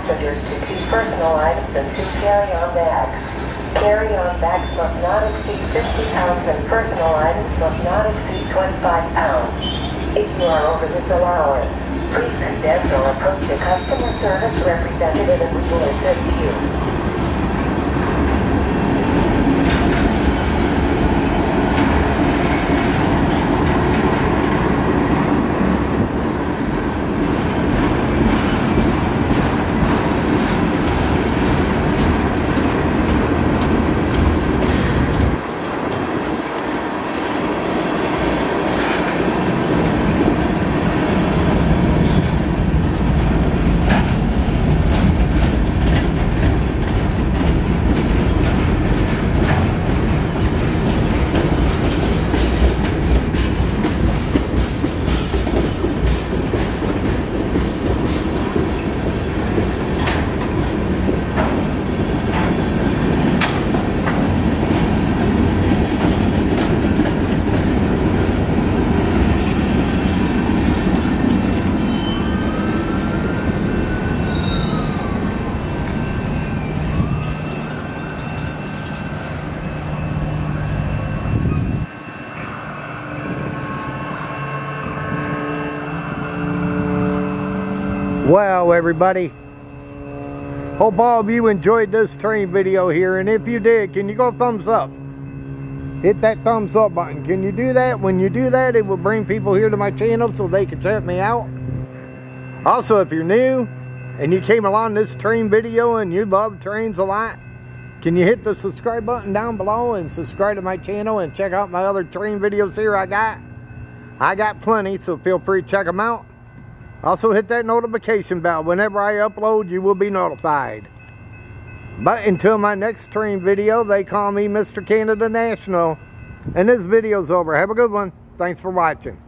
passengers to 2 personal items and 2 carry-on bags. Carry-on bags must not exceed 50 pounds and personal items must not exceed 25 pounds. If you are over this allowance, please consent or approach a customer service representative and we will assist you. Well, everybody, hope all of you enjoyed this train video here, and if you did, can you go thumbs up? Hit that thumbs up button. Can you do that? When you do that, it will bring people here to my channel so they can check me out. Also, if you're new and you came along this train video and you love trains a lot, can you hit the subscribe button down below and subscribe to my channel and check out my other train videos here I got plenty, so feel free to check them out. Also hit that notification bell. Whenever I upload, you will be notified. But until my next train video, they call me Mr. Canada National. And this video's over. Have a good one. Thanks for watching.